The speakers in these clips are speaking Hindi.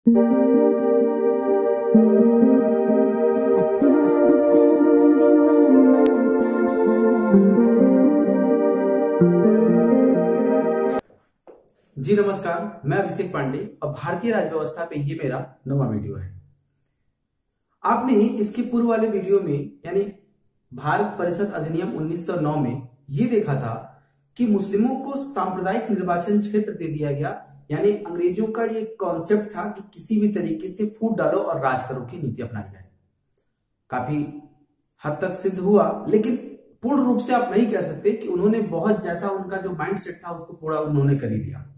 जी नमस्कार, मैं अभिषेक पांडे और भारतीय राज्य व्यवस्था पे ये मेरा नवा वीडियो है। आपने इसके पूर्व वाले वीडियो में यानी भारत परिषद अधिनियम 1909 में ये देखा था कि मुस्लिमों को सांप्रदायिक निर्वाचन क्षेत्र दे दिया गया, यानी अंग्रेजों का ये कॉन्सेप्ट था कि किसी भी तरीके से फूट डालो और राज करो की नीति अपनाई जाए। काफी हद तक सिद्ध हुआ, लेकिन पूर्ण रूप से आप नहीं कह सकते कि उन्होंने बहुत जैसा उनका जो माइंडसेट था उसको पूरा उन्होंने कर ही दिया।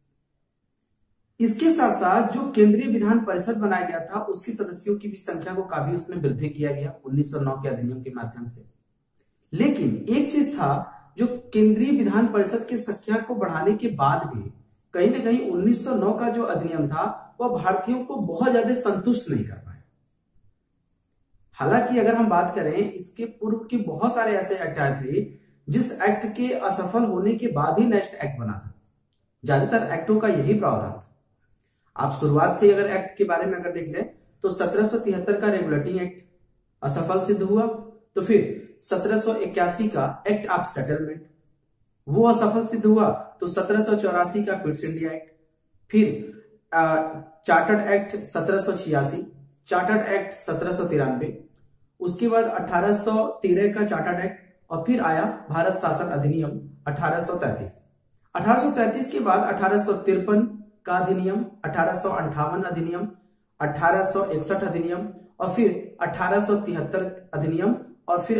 इसके साथ साथ जो केंद्रीय विधान परिषद बनाया गया था उसके सदस्यों की भी संख्या को काफी उसमें वृद्धि किया गया 1909 के अधिनियम के माध्यम से। लेकिन एक चीज था, जो केंद्रीय विधान परिषद की संख्या को बढ़ाने के बाद भी कहीं ना कहीं 1909 का जो अधिनियम था वह भारतीयों को बहुत ज्यादा संतुष्ट नहीं कर पाया। हालांकि अगर हम बात करें, इसके पूर्व के बहुत सारे ऐसे एक्ट आए थे जिस एक्ट के असफल होने के बाद ही नेक्स्ट एक्ट बना था। ज्यादातर एक्टों का यही प्रावधान था। आप शुरुआत से अगर एक्ट के बारे में अगर देख लें तो 1773 का रेगुलेटिंग एक्ट असफल सिद्ध हुआ, तो फिर 1781 का एक्ट ऑफ सेटलमेंट वो असफल सिद्ध हुआ, तो 1784 का पिट्स इंडिया एक्ट, फिर चार्टर्ड एक्ट 1786, चार्टर्ड एक्ट 1793, उसके बाद 1813 का चार्टर्ड एक्ट, और फिर आया भारत शासन अधिनियम 1833। 1833 के बाद 1853 का अधिनियम, 1858 अधिनियम, 1861 अधिनियम, और फिर 1873 अधिनियम, और फिर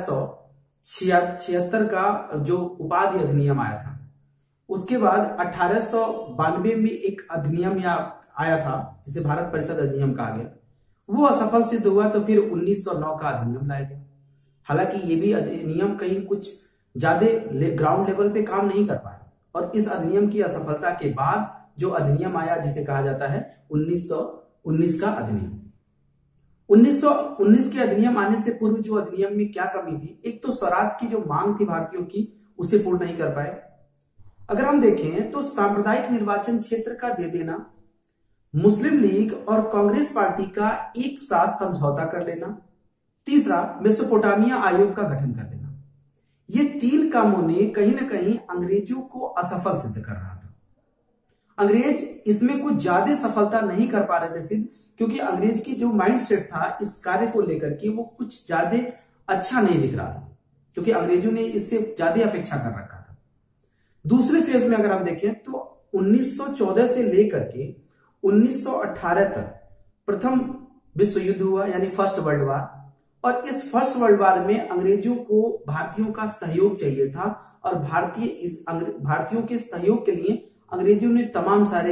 1876 का जो उपाधि अधिनियम आया था। उसके बाद 1892 में एक अधिनियम आया था जिसे भारत परिषद अधिनियम कहा गया, वो असफल सिद्ध हुआ, तो फिर 1909 का अधिनियम लाया गया। हालांकि ये भी अधिनियम कहीं कुछ ज्यादा ग्राउंड लेवल पे काम नहीं कर पाया, और इस अधिनियम की असफलता के बाद जो अधिनियम आया जिसे कहा जाता है 1919 का अधिनियम। 1919 के अधिनियम आने से पूर्व जो अधिनियम में क्या कमी थी, एक तो स्वराज की जो मांग थी भारतीयों की उसे पूर्ण नहीं कर पाए। अगर हम देखें तो सांप्रदायिक निर्वाचन क्षेत्र का दे देना, मुस्लिम लीग और कांग्रेस पार्टी का एक साथ समझौता कर लेना, तीसरा मेसोपोटामिया आयोग का गठन कर देना, ये तीन कामों ने कहीं ना कहीं अंग्रेजों को असफल सिद्ध कर रहा था। अंग्रेज इसमें कुछ ज्यादा सफलता नहीं कर पा रहे थे सिद्ध, क्योंकि अंग्रेज की जो माइंडसेट था इस कार्य को लेकर के वो कुछ ज्यादा अच्छा नहीं दिख रहा था, क्योंकि अंग्रेजों ने इससे ज्यादा अपेक्षा कर रखा था। दूसरे फेज में अगर हम देखें तो 1914 से लेकर के 1918 तक प्रथम विश्व युद्ध हुआ, यानी फर्स्ट वर्ल्ड वार, और इस फर्स्ट वर्ल्ड वार में अंग्रेजों को भारतीयों का सहयोग चाहिए था, और भारतीयों के सहयोग के लिए अंग्रेजों ने तमाम सारे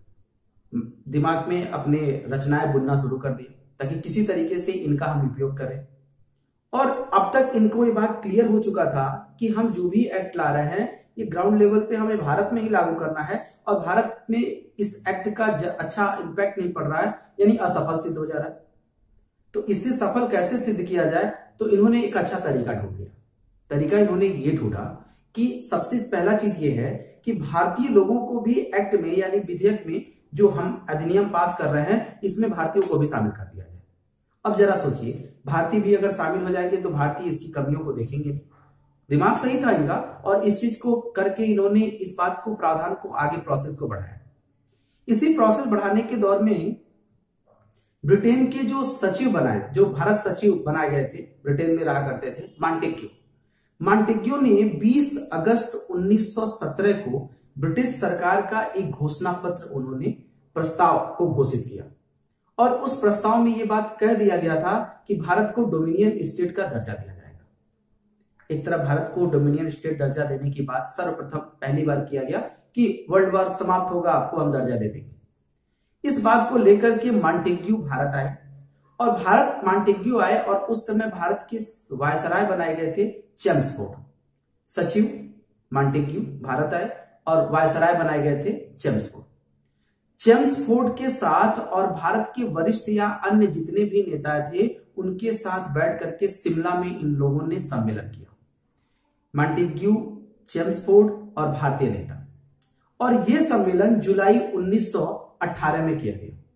दिमाग में अपने रचनाएं बुनना शुरू कर दी ताकि किसी तरीके से इनका हम उपयोग करें। और अब तक इनको ये बात क्लियर हो चुका था कि हम जो भी एक्ट ला रहे हैं ये ग्राउंड लेवल पे हमें भारत में ही लागू करना है, और भारत में इस एक्ट का अच्छा इंपैक्ट नहीं पड़ रहा है, यानी असफल सिद्ध हो जा रहा है। तो इससे सफल कैसे सिद्ध किया जाए, तो इन्होंने एक अच्छा तरीका ढूंढ लिया। तरीका इन्होंने ये ढूंढा कि सबसे पहला चीज ये है कि भारतीय लोगों को भी एक्ट में यानी विधेयक में जो हम अधिनियम पास कर रहे हैं इसमें भारतीयों को भी शामिल कर दिया जाए। अब जरा सोचिए, भारतीय भी अगर शामिल हो जाएंगे तो भारतीय इसकी कमियों को देखेंगे। दिमाग सही था इनका, और इस चीज को करके इन्होंने इस बात को प्रावधान को आगे प्रोसेस को बढ़ाया। इसी प्रोसेस बढ़ाने के दौर में ब्रिटेन के जो सचिव बनाए, जो भारत सचिव बनाए गए थे, ब्रिटेन में रहा करते थे, मॉन्टेग्यू ने 20 अगस्त 1917 को ब्रिटिश सरकार का एक घोषणा पत्र उन्होंने प्रस्ताव को घोषित किया, और उस प्रस्ताव में यह बात कह दिया गया था कि भारत को डोमिनियन स्टेट का दर्जा दिया जाएगा। एक तरफ भारत को डोमिनियन स्टेट दर्जा देने की बात सर्वप्रथम पहली बार किया गया कि वर्ल्ड वॉर समाप्त होगा आपको हम दर्जा दे देंगे। इस बात को लेकर के मॉन्टेग्यू भारत आए, और भारत मॉन्टेग्यू आए, और उस समय भारत के वायसराय बनाए गए थे चेम्सफोर्ड। सचिव मॉन्टेग्यू भारत आए और वायसराय बनाए गए थे चेम्सफोर्ड। चेम्सफोर्ड के साथ और भारत के वरिष्ठ या अन्य जितने भी नेता थे उनके साथ बैठ करके शिमला में इन लोगों ने सम्मेलन किया। मॉन्टेग्यू, चेम्सफोर्ड और भारतीय नेता, और यह सम्मेलन जुलाई 1918 में किया गया।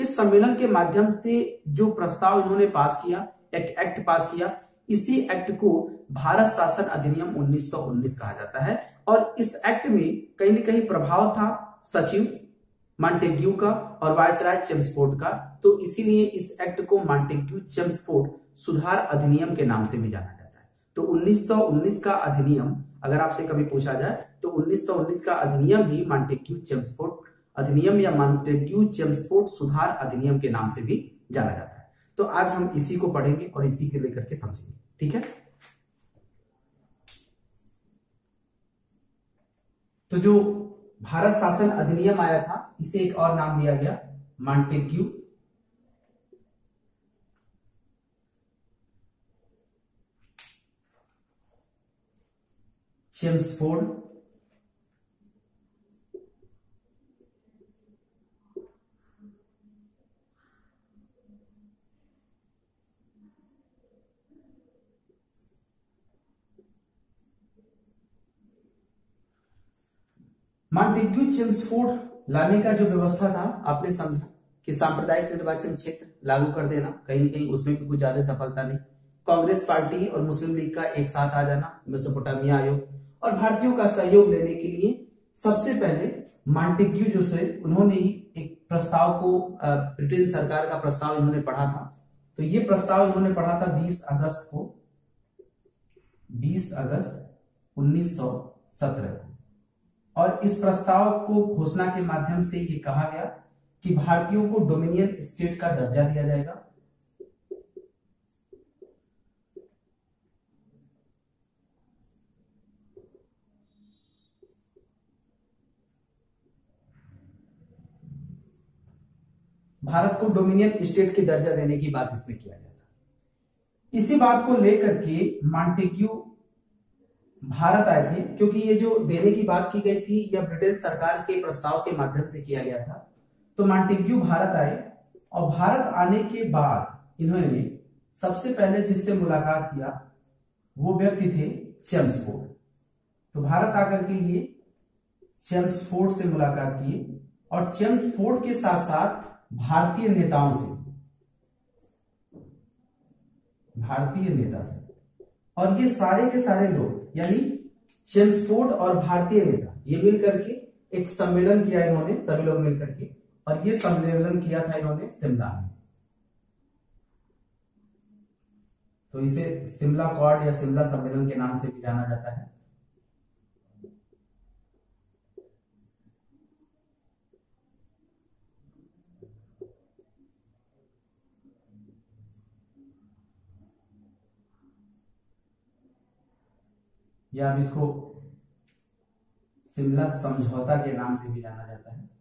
इस सम्मेलन के माध्यम से जो प्रस्ताव इन्होंने पास किया, एक एक्ट पास किया, इसी एक्ट को भारत शासन अधिनियम 1919 कहा जाता है। और इस एक्ट में कहीं न कहीं प्रभाव था सचिव मॉन्टेग्यू का और वायसराय चेम्सफोर्ड का, तो इसीलिए इस एक्ट को मॉन्टेग्यू चेम्सफोर्ड सुधार अधिनियम के नाम से भी जाना जाता है। तो 1919 का अधिनियम अगर आपसे कभी पूछा जाए तो 1919 का अधिनियम ही मॉन्टेग्यू चेम्सफोर्ड अधिनियम या मॉन्टेग्यू चेम्सफोर्ड सुधार अधिनियम के नाम से भी जाना जाता है। तो आज हम इसी को पढ़ेंगे और इसी के लेकर के समझेंगे, ठीक है। तो जो भारत शासन अधिनियम आया था इसे एक और नाम दिया गया मॉन्टेग्यू चेम्सफोर्ड मॉन्टेग्यू चेम्सफोर्ड लाने का जो व्यवस्था था आपने समझा कि सांप्रदायिक निर्वाचन क्षेत्र लागू कर देना, कहीं कहीं उसमें भी कुछ ज्यादा सफलता नहीं। कांग्रेस पार्टी और मुस्लिम लीग का एक साथ आ जाना, मेसोपोटामिया आयोग और भारतीयों का सहयोग लेने के लिए सबसे पहले मॉन्टेग्यू जो से उन्होंने ही एक प्रस्ताव को ब्रिटेन सरकार का प्रस्ताव इन्होंने पढ़ा था। तो ये प्रस्ताव इन्होंने पढ़ा था 20 अगस्त 1917 को। और इस प्रस्ताव को घोषणा के माध्यम से ये कहा गया कि भारतीयों को डोमिनियन स्टेट का दर्जा दिया जाएगा। भारत को डोमिनियन स्टेट की दर्जा देने की बात इसमें किया गया था। इसी बात को लेकर के मॉन्टेग्यू भारत आए थे, क्योंकि ये जो देने की बात की गई थी यह ब्रिटेन सरकार के प्रस्ताव के माध्यम से किया गया था। तो मॉन्टेग्यू भारत आए और भारत आने के बाद इन्होंने सबसे पहले जिससे मुलाकात किया वो व्यक्ति थे चेम्सफोर्ड। तो भारत आकर के ये चेम्सफोर्ड से मुलाकात किए और चेम्सफोर्ड के साथ साथ भारतीय नेताओं से, और ये सारे के सारे लोग यानी चेम्सफोर्ड और भारतीय नेता ये मिलकर के एक सम्मेलन किया इन्होंने, सभी लोग मिलकर के, और ये सम्मेलन किया था इन्होंने शिमला में। तो इसे शिमला कॉर्ड या शिमला सम्मेलन के नाम से भी जाना जाता है। या अब इसको शिमला समझौता के नाम से भी जाना जाता है।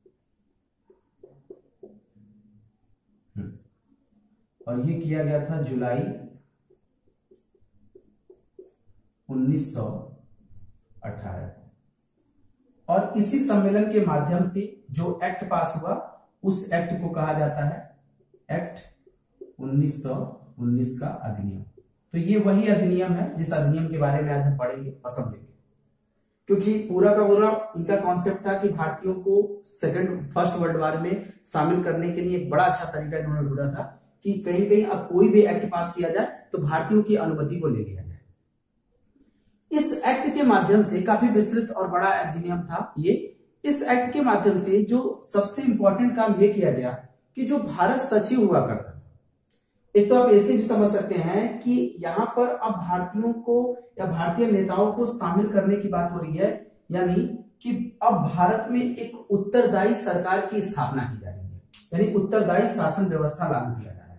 और ये किया गया था जुलाई 1918। और इसी सम्मेलन के माध्यम से जो एक्ट पास हुआ उस एक्ट को कहा जाता है एक्ट 1919 का अधिनियम। तो ये वही अधिनियम है जिस अधिनियम के बारे में आज हम पढ़ेंगे और समझेंगे, क्योंकि पूरा का पूरा इनका कॉन्सेप्ट था कि भारतीयों को फर्स्ट वर्ल्ड वॉर में शामिल करने के लिए एक बड़ा अच्छा तरीका इन्होंने ढूंढा था कि कहीं कहीं अब कोई भी एक्ट पास किया जाए तो भारतीयों की अनुमति को ले लिया जाए। इस एक्ट के माध्यम से काफी विस्तृत और बड़ा अधिनियम था ये। इस एक्ट के माध्यम से जो सबसे इंपॉर्टेंट काम ये किया गया कि जो भारत सचिव हुआ करता, एक तो आप ऐसे भी समझ सकते हैं कि यहाँ पर अब भारतीयों को या भारतीय नेताओं को शामिल करने की बात हो रही है, यानी कि अब भारत में एक उत्तरदायी सरकार की स्थापना की जा रही है, यानी उत्तरदायी शासन व्यवस्था लागू किया जा रहा है।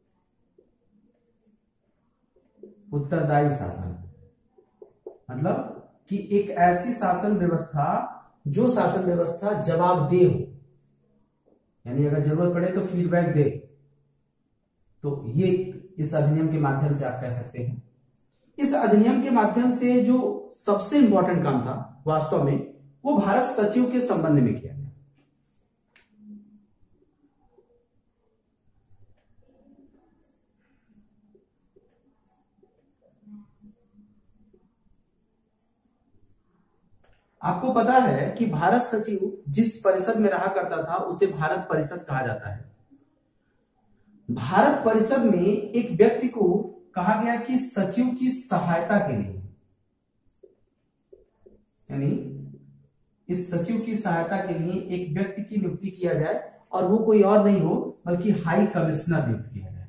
उत्तरदायी शासन मतलब कि एक ऐसी शासन व्यवस्था जो शासन व्यवस्था जवाबदेह हो, यानी अगर जरूरत पड़े तो फीडबैक दे। तो ये इस अधिनियम के माध्यम से आप कह सकते हैं। इस अधिनियम के माध्यम से जो सबसे इंपॉर्टेंट काम था वास्तव में वो भारत सचिव के संबंध में किया गया। आपको पता है कि भारत सचिव जिस परिषद में रहा करता था उसे भारत परिषद कहा जाता है। भारत परिषद में एक व्यक्ति को कहा गया कि सचिव की सहायता के लिए, यानी इस सचिव की सहायता के लिए एक व्यक्ति की नियुक्ति किया जाए और वो कोई और नहीं हो बल्कि हाई कमिश्नर नियुक्त किया जाए।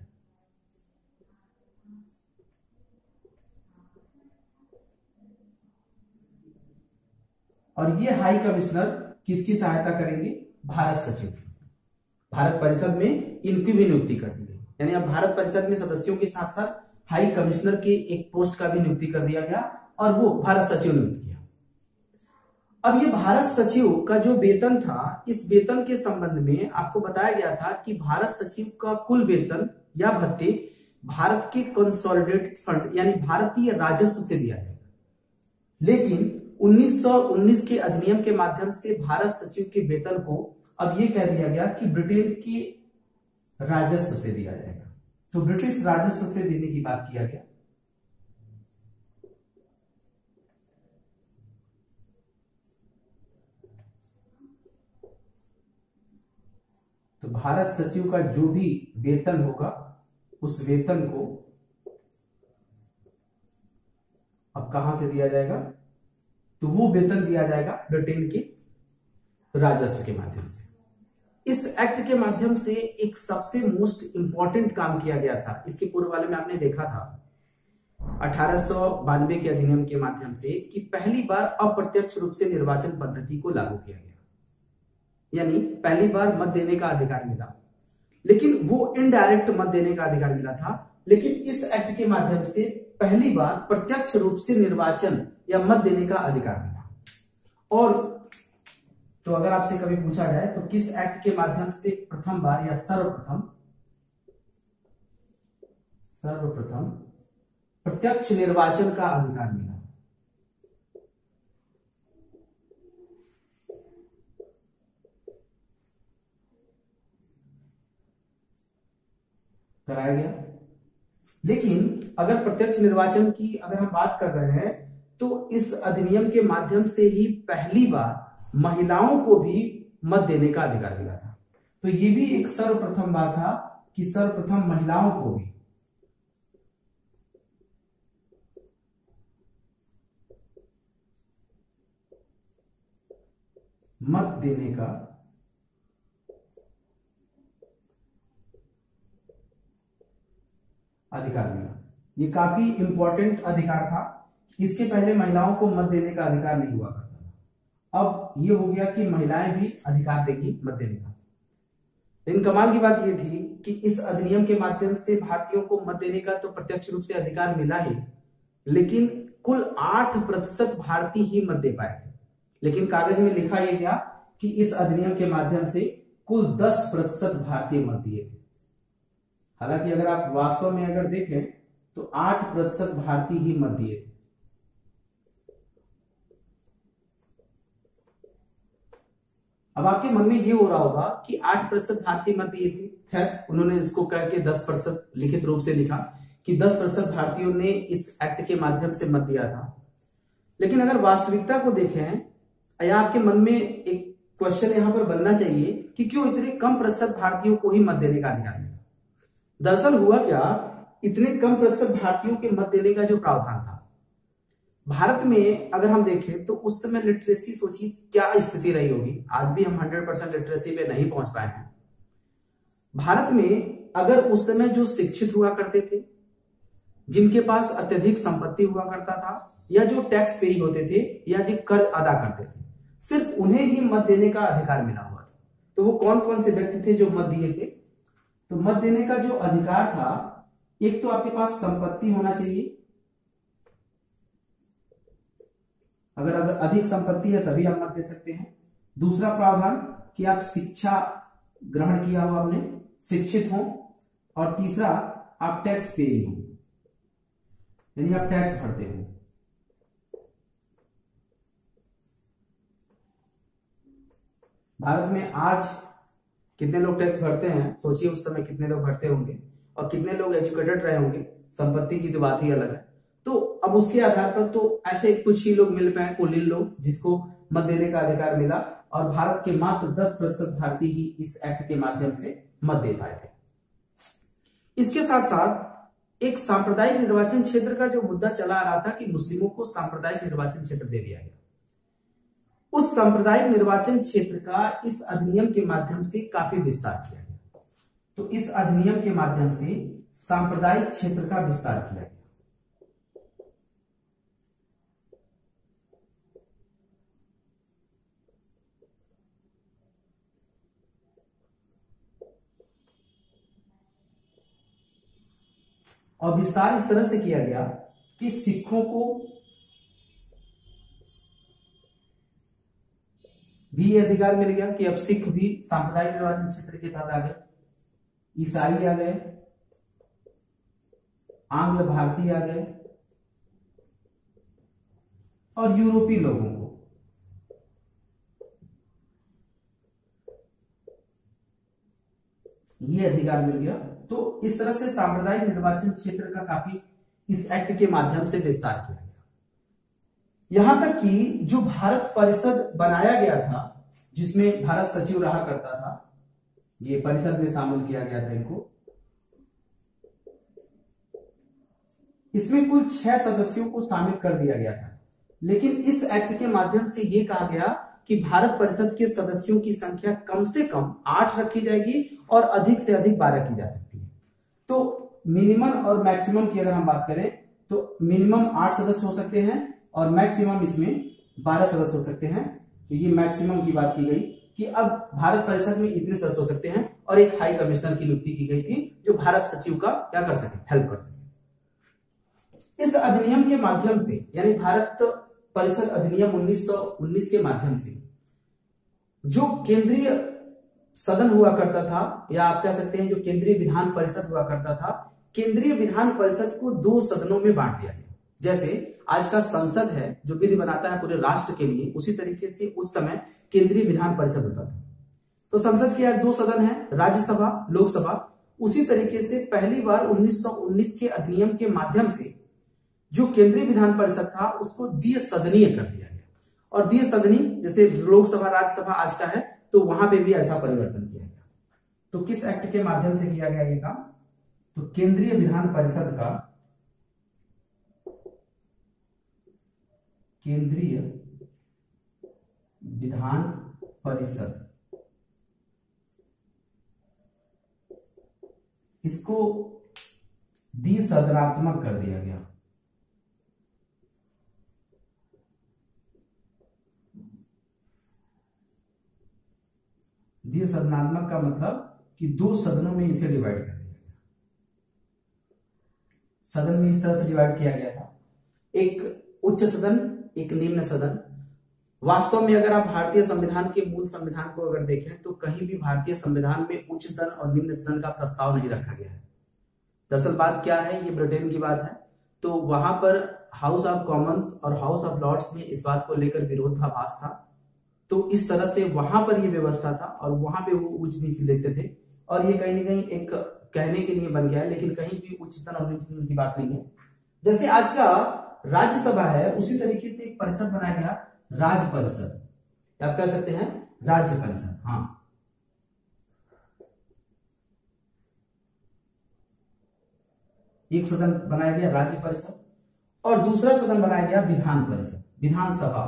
और ये हाई कमिश्नर किसकी सहायता करेंगे? भारत सचिव की। भारत परिषद में इनकी भी नियुक्ति कर दी गई, यानी अब भारत परिषद में सदस्यों के साथ साथ हाई कमिश्नर के एक पोस्ट का भी नियुक्ति कर दिया गया और वो भारत सचिव नियुक्त किया। अब ये भारत सचिव का जो वेतन था, इस वेतन के संबंध में आपको बताया गया था कि भारत सचिव का कुल वेतन या भत्ते भारत के कंसोलिडेटेड फंड यानी भारतीय राजस्व से दिया जाएगा। लेकिन 1919 के अधिनियम के माध्यम से भारत सचिव के वेतन को अब ये कह दिया गया कि ब्रिटेन के राजस्व से दिया जाएगा। तो ब्रिटिश राजस्व से देने की बात किया गया। तो भारत सचिव का जो भी वेतन होगा उस वेतन को अब कहां से दिया जाएगा? तो वो वेतन दिया जाएगा ब्रिटेन के राजस्व के माध्यम से। इस एक्ट के माध्यम से एक सबसे मोस्ट इंपॉर्टेंट काम किया गया था। इसके पूर्व वाले में आपने देखा था 1892 के अधिनियम के माध्यम से कि पहली बार अप्रत्यक्ष रूप से निर्वाचन पद्धति को लागू किया गया, यानी पहली बार मत देने का अधिकार मिला। लेकिन वो इनडायरेक्ट मत देने का अधिकार मिला था, लेकिन इस एक्ट के माध्यम से पहली बार प्रत्यक्ष रूप से निर्वाचन या मत देने का अधिकार मिला। और तो अगर आपसे कभी पूछा जाए तो किस एक्ट के माध्यम से प्रथम बार या सर्वप्रथम प्रत्यक्ष निर्वाचन का अधिकार मिला? कराया गया। लेकिन अगर प्रत्यक्ष निर्वाचन की अगर हम बात कर रहे हैं तो इस अधिनियम के माध्यम से ही पहली बार महिलाओं को भी मत देने का अधिकार मिला था। तो ये भी एक सर्वप्रथम बात था कि सर्वप्रथम महिलाओं को भी मत देने का अधिकार मिला। ये काफी इंपॉर्टेंट अधिकार था। इसके पहले महिलाओं को मत देने का अधिकार नहीं हुआ करता था। अब ये हो गया कि महिलाएं भी अधिकार देगी मत देने का। लेकिन कमाल की बात ये थी कि इस अधिनियम के माध्यम से भारतीयों को मत देने का तो प्रत्यक्ष रूप से अधिकार मिला ही, लेकिन कुल 8% भारतीय ही मत दे पाए थे। लेकिन कागज में लिखा यह गया कि इस अधिनियम के माध्यम से कुल 10% भारतीय मत दिए थे। हालांकि अगर आप वास्तव में अगर देखें तो 8% भारतीय ही मत दिए थे। अब आपके मन में ये हो रहा होगा कि 8% भारतीय मत दिए थे। खैर, उन्होंने इसको करके 10% लिखित रूप से लिखा कि 10% भारतीयों ने इस एक्ट के माध्यम से मत दिया था। लेकिन अगर वास्तविकता को देखें, या आपके मन में एक क्वेश्चन यहां पर बनना चाहिए कि क्यों इतने कम प्रतिशत भारतीयों को ही मत देने का अधिकार मिला। दरअसल हुआ क्या, इतने कम प्रतिशत भारतीयों के मत देने का जो प्रावधान था भारत में, अगर हम देखें तो उस समय लिटरेसी सोचिए क्या स्थिति रही होगी। आज भी हम 100% लिटरेसी पे नहीं पहुंच पाए हैं। भारत में अगर उस समय जो शिक्षित हुआ करते थे, जिनके पास अत्यधिक संपत्ति हुआ करता था, या जो टैक्स पेई होते थे, या जो कर अदा करते थे, सिर्फ उन्हें ही मत देने का अधिकार मिला हुआ था। तो वो कौन कौन से व्यक्ति थे जो मत दिए थे? तो मत देने का जो अधिकार था, एक तो आपके पास संपत्ति होना चाहिए। अगर अधिक संपत्ति है तभी आप मत दे सकते हैं। दूसरा प्रावधान कि आप शिक्षा ग्रहण किया हो, आपने शिक्षित हो। और तीसरा आप टैक्स पेई हो, यानी आप टैक्स भरते हो। भारत में आज कितने लोग टैक्स भरते हैं, सोचिए उस समय कितने लोग भरते होंगे और कितने लोग एजुकेटेड रहे होंगे। संपत्ति की तो बात ही अलग है। तो अब उसके आधार पर तो ऐसे कुछ ही लोग मिल पाए, कुलीन लोग, जिसको मत देने का अधिकार मिला और भारत के मात्र 10% भारतीय ही इस एक्ट के माध्यम से मत दे पाए थे। इसके साथ साथ एक सांप्रदायिक निर्वाचन क्षेत्र का जो मुद्दा चला आ रहा था कि मुस्लिमों को सांप्रदायिक निर्वाचन क्षेत्र दे दिया गया, उस सांप्रदायिक निर्वाचन क्षेत्र का इस अधिनियम के माध्यम से काफी विस्तार किया गया। तो इस अधिनियम के माध्यम से सांप्रदायिक क्षेत्र का विस्तार किया गया। और विस्तार इस तरह से किया गया कि सिखों को भी यह अधिकार मिल गया कि अब सिख भी सांप्रदायिक निर्वाचन क्षेत्र के तहत आ गए, ईसाई आ गए, आंग्ल भारतीय आ गए और यूरोपीय लोगों को यह अधिकार मिल गया। तो इस तरह से सांप्रदायिक निर्वाचन क्षेत्र का काफी इस एक्ट के माध्यम से विस्तार किया गया। यहां तक कि जो भारत परिषद बनाया गया था, जिसमें भारत सचिव रहा करता था, ये परिषद में शामिल किया गया था इनको, इसमें कुल 6 सदस्यों को शामिल कर दिया गया था। लेकिन इस एक्ट के माध्यम से यह कहा गया कि भारत परिषद के सदस्यों की संख्या कम से कम 8 रखी जाएगी और अधिक से अधिक 12 की जा सकती है। तो मिनिमम और मैक्सिमम की अगर हम बात करें तो मिनिमम 8 सदस्य हो सकते हैं और मैक्सिमम इसमें 12 सदस्य हो सकते हैं। तो ये मैक्सिमम की बात की गई कि अब भारत परिषद में इतने सदस्य हो सकते हैं और एक हाई कमिश्नर की नियुक्ति की गई थी जो भारत सचिव का क्या कर सके, हेल्प कर सके। इस अधिनियम के माध्यम से यानी भारत परिषद अधिनियम 1919 के माध्यम से जो केंद्रीय सदन हुआ करता था, या आप कह सकते हैं जो केंद्रीय विधान परिषद हुआ करता था, केंद्रीय विधान परिषद को 2 सदनों में बांट दिया गया। जैसे आज का संसद है जो विधि बनाता है पूरे राष्ट्र के लिए, उसी तरीके से उस समय केंद्रीय विधान परिषद होता था। तो संसद के 2 सदन है, राज्यसभा, लोकसभा। उसी तरीके से पहली बार 1919 के अधिनियम के माध्यम से जो केंद्रीय विधान परिषद था उसको द्विसदनीय कर दिया गया। और द्विसदनीय जैसे लोकसभा राज्यसभा आज का है, तो वहां पे भी ऐसा परिवर्तन किया गया। तो किस एक्ट के माध्यम से किया गया ये काम? तो केंद्रीय विधान परिषद का, केंद्रीय विधान परिषद, इसको द्विसदनात्मक कर दिया गया। द्विसदनात्मक का मतलब कि 2 सदनों में इसे डिवाइड कर दिया गया। सदन में इस तरह से डिवाइड किया गया था, एक उच्च सदन, एक निम्न सदन। वास्तव में अगर आप भारतीय संविधान के मूल संविधान को अगर देखें तो कहीं भी भारतीय संविधान में उच्च सदन और निम्न सदन का प्रस्ताव नहीं रखा गया है। दरअसल बात क्या है, ये ब्रिटेन की बात है। तो वहां पर हाउस ऑफ कॉमन्स और हाउस ऑफ लॉर्ड्स में इस बात को लेकर विरोधाभास था। तो इस तरह से वहां पर यह व्यवस्था था और वहां पे वो उच्च नीच देखते थे और ये कहीं ना कहीं एक कहने के लिए बन गया है, लेकिन कहीं भी उच्च सदन और निम्न सदन की बात नहीं है। जैसे आज का राज्यसभा है उसी तरीके से एक परिषद बनाया गया, राज्य परिषद, आप कह सकते हैं राज्य परिषद। हाँ, एक सदन बनाया गया राज्य परिषद और दूसरा सदन बनाया गया विधान परिषद, विधानसभा।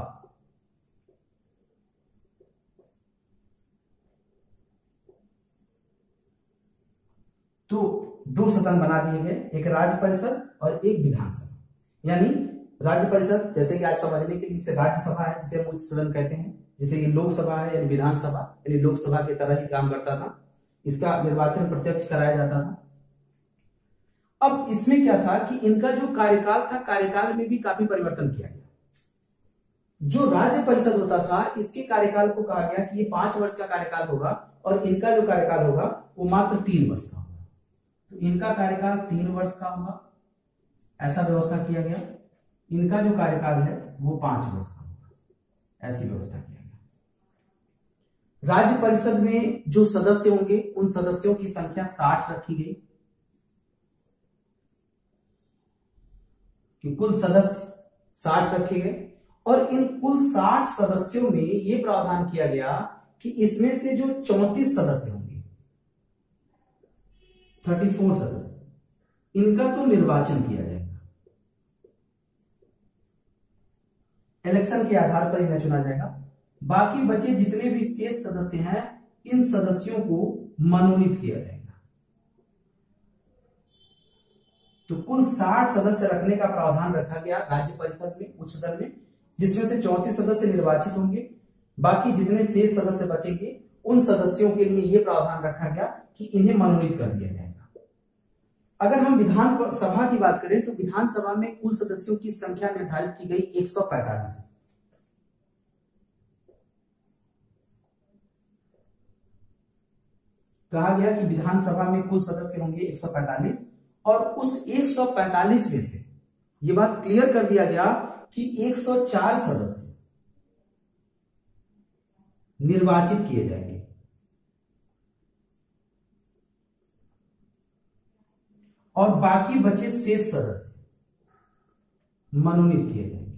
तो 2 सदन बना दिए गए, एक राज्य परिषद और एक विधानसभा। यानी राज्य परिषद जैसे कि आज समझने के लिए इसे राज्यसभा है जिसे हम उच्च सदन कहते हैं, जैसे ये लोकसभा है यानी विधानसभा, यानी लोकसभा की तरह ही काम करता था, इसका निर्वाचन प्रत्यक्ष कराया जाता था। अब इसमें क्या था कि इनका जो कार्यकाल था, कार्यकाल में भी काफी परिवर्तन किया गया। जो राज्य परिषद होता था इसके कार्यकाल को कहा गया कि ये 5 वर्ष का कार्यकाल होगा और इनका जो कार्यकाल होगा वो मात्र 3 वर्ष का होगा। तो इनका कार्यकाल 3 वर्ष का होगा, ऐसा व्यवस्था किया गया। इनका जो कार्यकाल है वो 5 वर्ष का होगा, ऐसी व्यवस्था किया गया। राज्य परिषद में जो सदस्य होंगे उन सदस्यों की संख्या 60 रखी गई कि कुल सदस्य 60 रखे गए और इन कुल 60 सदस्यों में यह प्रावधान किया गया कि इसमें से जो 34 सदस्य होंगे, 34 सदस्य, इनका तो निर्वाचन किया जाएगा, इलेक्शन के आधार पर इन्हें चुना जाएगा। बाकी बचे जितने भी शेष सदस्य हैं, इन सदस्यों को मनोनीत किया जाएगा। तो कुल 60 सदस्य रखने का प्रावधान रखा गया राज्य परिषद में, उच्च सदन में, जिसमें से 34 सदस्य निर्वाचित होंगे। बाकी जितने शेष सदस्य बचेंगे उन सदस्यों के लिए यह प्रावधान रखा गया कि इन्हें मनोनीत कर दिया जाएगा। अगर हम विधान सभा की बात करें तो विधानसभा में कुल सदस्यों की संख्या निर्धारित की गई 145। कहा गया कि विधानसभा में कुल सदस्य होंगे 145 और उस 145 में से यह बात क्लियर कर दिया गया कि 104 सदस्य निर्वाचित किए जाएंगे और बाकी बचे शेष सदस्य मनोनीत किए जाएंगे।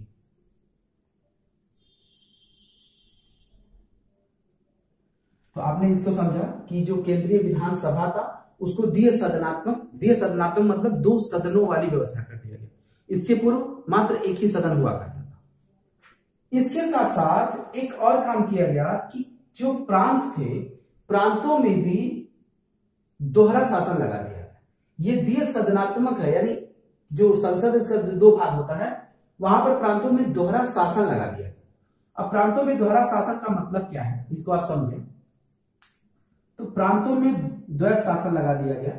तो आपने इसको समझा कि जो केंद्रीय विधानसभा था उसको द्विसदनात्मक मतलब 2 सदनों वाली व्यवस्था कर दिया गया। इसके पूर्व मात्र एक ही सदन हुआ करता था। इसके साथ साथ एक और काम किया गया कि जो प्रांत थे, प्रांतों में भी दोहरा शासन लगा दिया गया। ये द्विसदनात्मक है, यानी जो संसद इसका 2 भाग होता है, वहां पर प्रांतों में दोहरा शासन लगा दिया गया। अब प्रांतों में दोहरा शासन का मतलब क्या है, इसको आप समझें। तो प्रांतों में द्वैत शासन लगा दिया गया।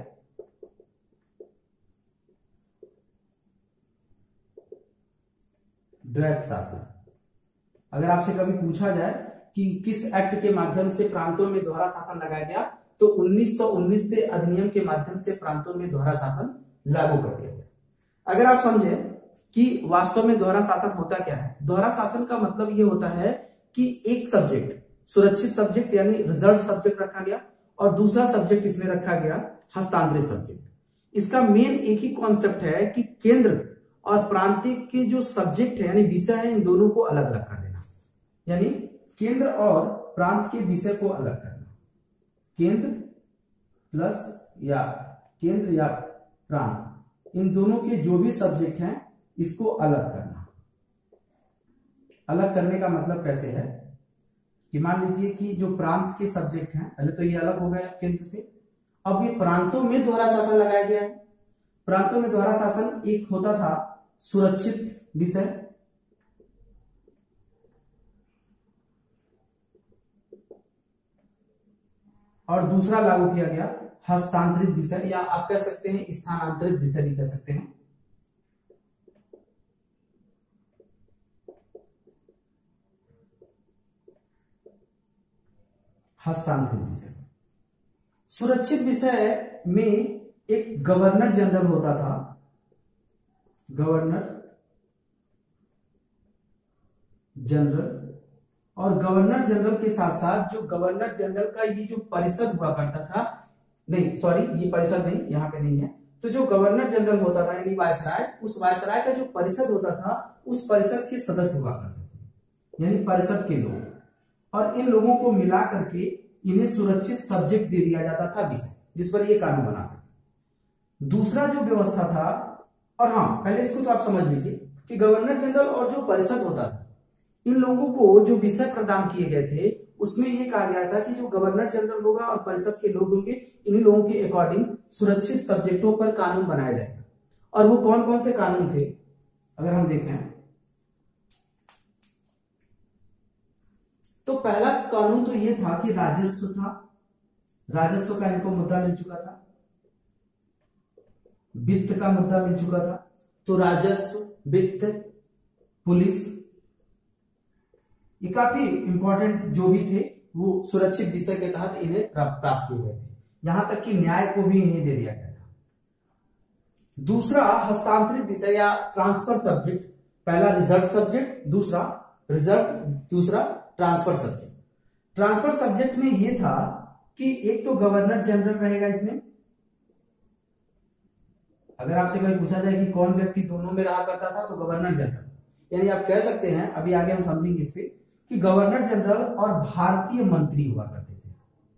द्वैत शासन, अगर आपसे कभी पूछा जाए कि किस एक्ट के माध्यम से प्रांतों में दोहरा शासन लगाया गया, तो 1919 से अधिनियम के माध्यम से प्रांतों में दोहरा शासन लागू कर दिया गया। अगर आप समझे कि वास्तव में दोहरा शासन होता क्या है, दोहरा शासन का मतलब यह होता है कि एक सब्जेक्ट, सुरक्षित सब्जेक्ट यानी रिजर्व सब्जेक्ट रखा गया और दूसरा सब्जेक्ट इसमें रखा गया हस्तांतरित सब्जेक्ट। इसका मेन एक ही कॉन्सेप्ट है कि केंद्र और प्रांतिक के जो सब्जेक्ट है यानी विषय है, इन दोनों को अलग अलग कर देना, यानी केंद्र और प्रांत के विषय को अलग करना। केंद्र या प्रांत, इन दोनों के जो भी सब्जेक्ट हैं इसको अलग करना। अलग करने का मतलब कैसे है कि मान लीजिए कि जो प्रांत के सब्जेक्ट हैं, पहले तो ये अलग हो गया केंद्र से, अब ये प्रांतों में दोहरा शासन लगाया गया है। प्रांतों में दोहरा शासन एक होता था सुरक्षित विषय, और दूसरा लागू किया गया हस्तांतरित विषय, या आप कह सकते हैं स्थानांतरित विषय भी कह सकते हैं। हस्तांतरित विषय, सुरक्षित विषय में एक गवर्नर जनरल होता था, गवर्नर जनरल, और गवर्नर जनरल के साथ साथ जो गवर्नर जनरल का ये जो परिषद हुआ करता था, नहीं सॉरी ये परिषद नहीं, यहां पे नहीं है, तो जो गवर्नर जनरल होता था यानी वायसराय, उस वायसराय का जो परिषद होता था उस परिषद के सदस्य हुआ करते थे, यानी परिषद के लोग, और इन लोगों को मिला करके इन्हें सुरक्षित सब्जेक्ट दे दिया जाता था विषय, जिस पर ये कानून बना सके। दूसरा जो व्यवस्था था, और हाँ पहले इसको तो आप समझ लीजिए कि गवर्नर जनरल और जो परिषद होता था, इन लोगों को जो विषय प्रदान किए गए थे उसमें यह कहा गया था कि जो गवर्नर जनरल होगा और परिषद के लोग होंगे, इन्हीं लोगों के अकॉर्डिंग सुरक्षित सब्जेक्टों पर कानून बनाया जाएगा। और वो कौन कौन से कानून थे अगर हम देखें तो पहला कानून तो ये था कि राजस्व था, राजस्व का इनको मुद्दा मिल चुका था, वित्त का मुद्दा मिल चुका था, तो राजस्व, वित्त, पुलिस, ये काफी इंपॉर्टेंट जो भी थे वो सुरक्षित विषय के तहत इन्हें प्राप्त हुए थे। यहां तक कि न्याय को भी इन्हें दे दिया गया था। दूसरा हस्तांतरित विषय या ट्रांसफर सब्जेक्ट, पहला रिजर्व सब्जेक्ट, दूसरा ट्रांसफर सब्जेक्ट। ट्रांसफर सब्जेक्ट में यह था कि एक तो गवर्नर जनरल रहेगा इसमें, अगर आपसे कभी पूछा जाए कि कौन व्यक्ति दोनों में रहा करता था तो गवर्नर जनरल, यानी आप कह सकते हैं, अभी आगे हम समझेंगे इससे, कि गवर्नर जनरल और भारतीय मंत्री हुआ करते थे।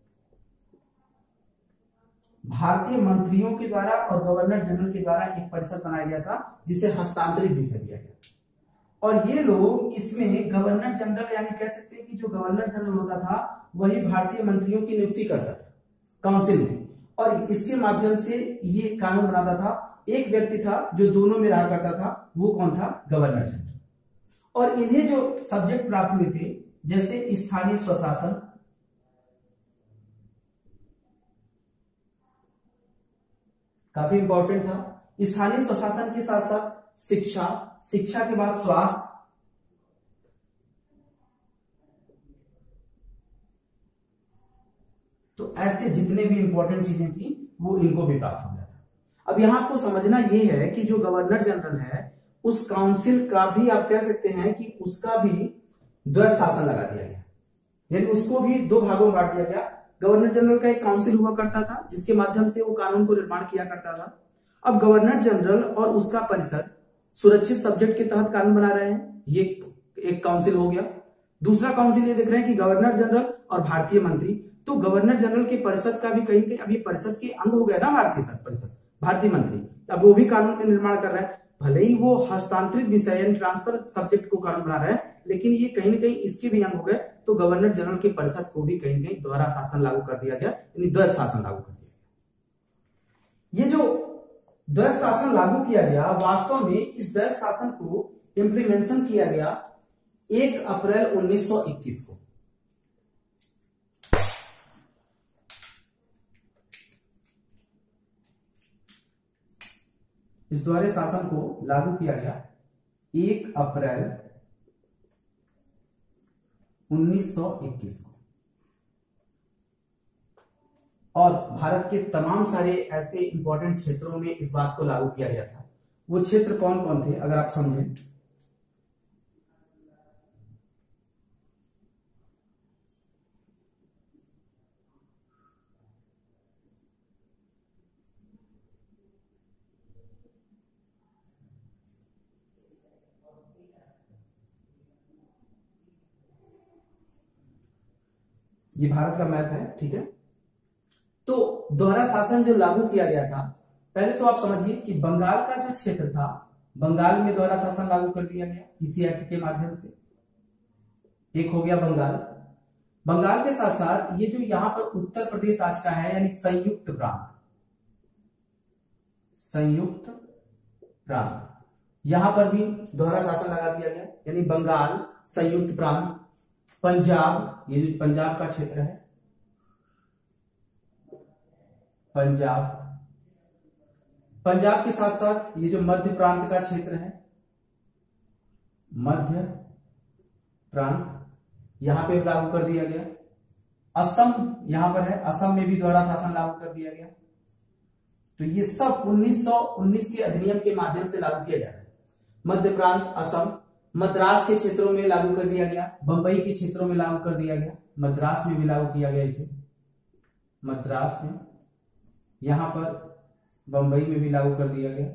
भारतीय मंत्रियों के द्वारा और गवर्नर जनरल के द्वारा एक परिषद बनाया गया था जिसे हस्तांतरित विषय दिया गया, और ये लोग इसमें गवर्नर जनरल, यानी कह सकते हैं कि जो गवर्नर जनरल होता था वही भारतीय मंत्रियों की नियुक्ति करता था काउंसिल में, और इसके माध्यम से ये कानून बनाता था। एक व्यक्ति था जो दोनों में रहा करता था, वो कौन था? Governor general. और इन्हें जो सब्जेक्ट प्राप्त हुए थे, जैसे स्थानीय स्वशासन, काफी इंपॉर्टेंट था, स्थानीय स्वशासन के साथ साथ शिक्षा, शिक्षा के बाद स्वास्थ्य, तो ऐसे जितने भी इंपॉर्टेंट चीजें थी वो इनको भी प्राप्त हो गया था। अब यहां आपको समझना यह है कि जो गवर्नर जनरल है उस काउंसिल का भी, आप कह सकते हैं कि उसका भी द्वैत शासन लगा दिया गया, यानी उसको भी दो भागों में बांट दिया गया। गवर्नर जनरल का एक काउंसिल हुआ करता था जिसके माध्यम से वो कानून को निर्माण किया करता था। अब गवर्नर जनरल और उसका परिषद सुरक्षित सब्जेक्ट के तहत कानून बना रहे हैं, ये एक काउंसिल हो गया। दूसरा काउंसिल ये देख रहे हैं कि गवर्नर जनरल और भारतीय मंत्री, तो गवर्नर जनरल के परिषद का भी कहीं अभी परिषद के अंग हो गया ना भारतीय परिषद, भारतीय मंत्री, अब वो भी कानून में निर्माण कर रहा है। भले ही वो हस्तांतरित विषय यानी ट्रांसफर सब्जेक्ट को कानून बना रहा है, लेकिन ये कहीं ना कहीं इसके भी अंग हो गए। तो गवर्नर जनरल के परिषद को भी कहीं ना कहीं द्वारा शासन लागू कर दिया गया, यानी द्वैत शासन लागू कर दिया गया। ये जो द्वैत शासन लागू किया गया, वास्तव में इस द्वैत शासन को इंप्लीमेंशन किया गया 1 अप्रैल 1921 को। इस द्वैत शासन को लागू किया गया 1 अप्रैल 1921 को, और भारत के तमाम सारे ऐसे इंपॉर्टेंट क्षेत्रों में इस बात को लागू किया गया था। वो क्षेत्र कौन कौन थे अगर आप समझें? ये भारत का मैप है, ठीक है। तो दोहरा शासन जो लागू किया गया था, पहले तो आप समझिए कि बंगाल का जो क्षेत्र था, बंगाल में दोहरा शासन लागू कर दिया गया इसी एक्ट के माध्यम से। एक हो गया बंगाल। बंगाल के साथ साथ ये जो यहां पर उत्तर प्रदेश आज का है, यानी संयुक्त प्रांत, संयुक्त प्रांत, यहां पर भी दोहरा शासन लगा दिया गया, यानी बंगाल, संयुक्त प्रांत, पंजाब, ये जो पंजाब का क्षेत्र है, पंजाब, पंजाब के साथ साथ ये जो मध्य प्रांत का क्षेत्र है, मध्य प्रांत, यहां पे लागू कर दिया गया। असम यहां पर है, असम में भी दोहरा शासन लागू कर दिया गया। तो ये सब 1919 के अधिनियम के माध्यम से लागू किया जा रहा है। मध्य प्रांत, असम, मद्रास के क्षेत्रों में लागू कर दिया गया, बंबई के क्षेत्रों में लागू कर दिया गया, मद्रास में भी लागू किया गया इसे, मद्रास में, यहां पर बंबई में भी लागू कर दिया गया,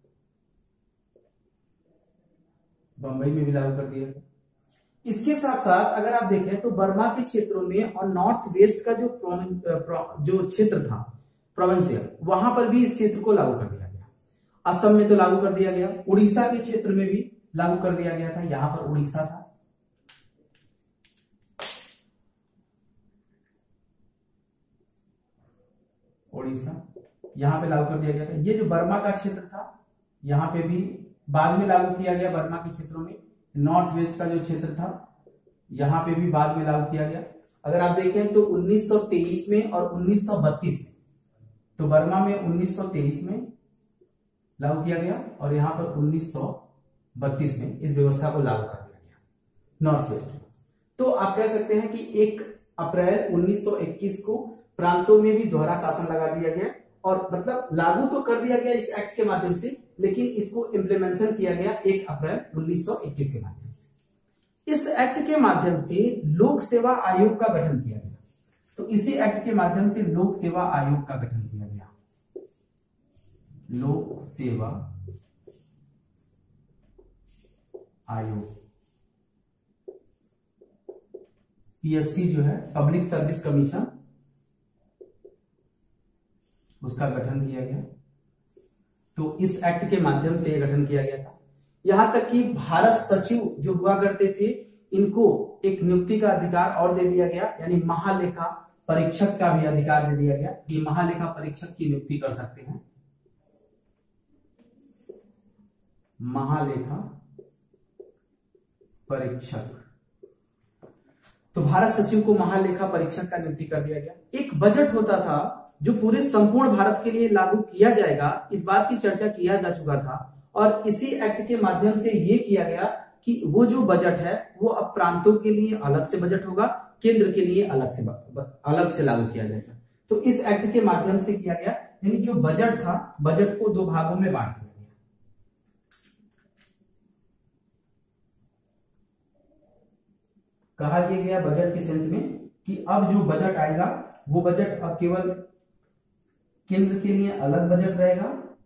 बंबई में भी लागू कर दिया गया। इसके साथ साथ अगर आप देखें तो बर्मा के क्षेत्रों में और नॉर्थ वेस्ट का जो क्षेत्र था प्रोविंशियल, वहां पर भी इस क्षेत्र को लागू कर दिया गया। असम में तो लागू कर दिया गया, उड़ीसा के क्षेत्र में भी लागू कर दिया गया था, यहां पर उड़ीसा था। उड़ीसा यहां पे लागू कर दिया गया था। ये जो बर्मा का क्षेत्र था, यहां पे भी बाद में लागू किया गया बर्मा के क्षेत्रों में। नॉर्थ वेस्ट का जो क्षेत्र था, यहां पे भी बाद में लागू किया गया। अगर आप देखें तो 1923 में और 1932 में, तो बर्मा में 1923 में लागू किया गया और यहां पर 1932 में इस व्यवस्था को लागू कर दिया गया नॉर्थ वेस्ट में। तो आप कह सकते हैं कि 1 अप्रैल 1921 को प्रांतों में भी दोहरा शासन लगा दिया गया, और मतलब लागू तो कर दिया गया इस एक्ट के माध्यम से, लेकिन इसको इम्प्लीमेंटेशन किया गया 1 अप्रैल 1921 के माध्यम से। इस एक्ट के माध्यम से लोक सेवा आयोग का गठन किया गया। तो इसी एक्ट के माध्यम से लोक सेवा आयोग का गठन किया गया, लोक सेवा आयोग, पीएससी जो है पब्लिक सर्विस कमीशन, उसका गठन किया गया। तो इस एक्ट के माध्यम से यह गठन किया गया था। यहां तक कि भारत सचिव जो हुआ करते थे, इनको एक नियुक्ति का अधिकार और दे दिया गया, यानी महालेखा परीक्षक का भी अधिकार दे दिया गया। ये महालेखा परीक्षक की नियुक्ति कर सकते हैं, महालेखा परीक्षक। तो भारत सचिव को महालेखा परीक्षक का नियुक्ति कर दिया गया। एक बजट होता था जो पूरे संपूर्ण भारत के लिए लागू किया जाएगा, इस बात की चर्चा किया जा चुका था, और इसी एक्ट के माध्यम से ये किया गया कि वो जो बजट है वो अब प्रांतों के लिए अलग से बजट होगा, केंद्र के लिए अलग से लागू किया जाएगा। तो इस एक्ट के माध्यम से किया गया, यानी जो बजट था, बजट को दो भागों में बांट दिया गया। कहा यह गया बजट के सेंस में कि अब जो बजट आएगा वो बजट अब केवल केंद्र के लिए अलग बजट रहेगा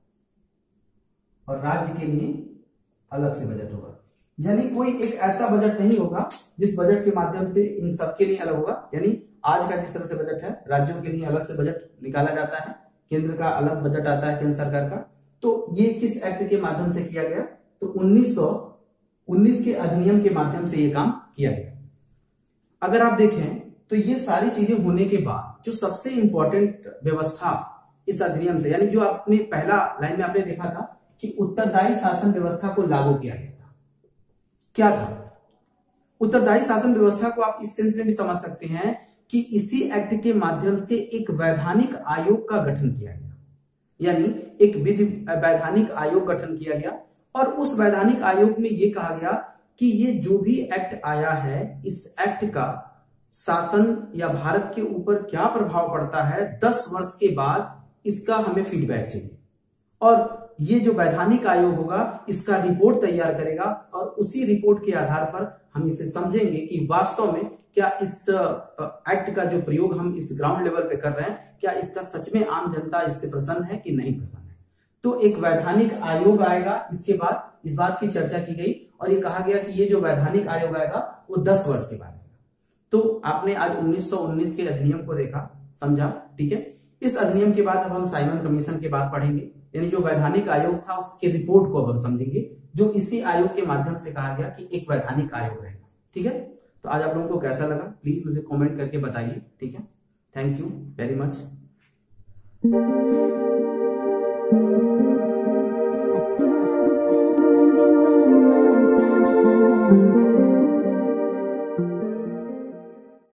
और राज्य के लिए अलग से बजट होगा। यानी कोई एक ऐसा बजट नहीं होगा जिस बजट के माध्यम से इन सबके लिए अलग होगा। यानी आज का जिस तरह से बजट है, राज्यों के लिए अलग से बजट निकाला जाता है, केंद्र का अलग बजट आता है, केंद्र सरकार का। तो ये किस एक्ट के माध्यम से किया गया? तो 1919 के अधिनियम के माध्यम से ये काम किया गया। अगर आप देखें तो ये सारी चीजें होने के बाद जो सबसे इंपॉर्टेंट व्यवस्था इस अधिनियम से, यानी जो आपने पहला लाइन में आपने देखा था कि उत्तरदायी शासन व्यवस्था को लागू किया गया था, क्या था? उत्तरदायी शासन व्यवस्था को आप इस सेंस में भी समझ सकते हैं कि इसी एक्ट के माध्यम से एक वैधानिक आयोग का गठन किया गया, यानी एक विधि वैधानिक आयोग गठन किया गया। और उस वैधानिक आयोग में यह कहा गया कि ये जो भी एक्ट आया है, इस एक्ट का शासन या भारत के ऊपर क्या प्रभाव पड़ता है, 10 वर्ष के बाद इसका हमें फीडबैक चाहिए। और ये जो वैधानिक आयोग होगा इसका रिपोर्ट तैयार करेगा और उसी रिपोर्ट के आधार पर हम इसे समझेंगे कि वास्तव में क्या इस एक्ट का जो प्रयोग हम इस ग्राउंड लेवल पे कर रहे हैं, क्या इसका सच में आम जनता इससे प्रसन्न है कि नहीं प्रसन्न है। तो एक वैधानिक आयोग आएगा, इसके बाद इस बात की चर्चा की गई और ये कहा गया कि ये जो वैधानिक आयोग आएगा वो 10 वर्ष के बाद आएगा। तो आपने आज 1919 के अधिनियम को देखा, समझा, ठीक है। इस अधिनियम के बाद अब हम साइमन कमीशन के बाद पढ़ेंगे, यानी जो वैधानिक आयोग था उसके रिपोर्ट को अब हम समझेंगे, जो इसी आयोग के माध्यम से कहा गया कि एक वैधानिक आयोग रहेगा, ठीक है। तो आज आप लोगों को कैसा लगा प्लीज मुझे कमेंट करके बताइए, ठीक है। Thank you very much.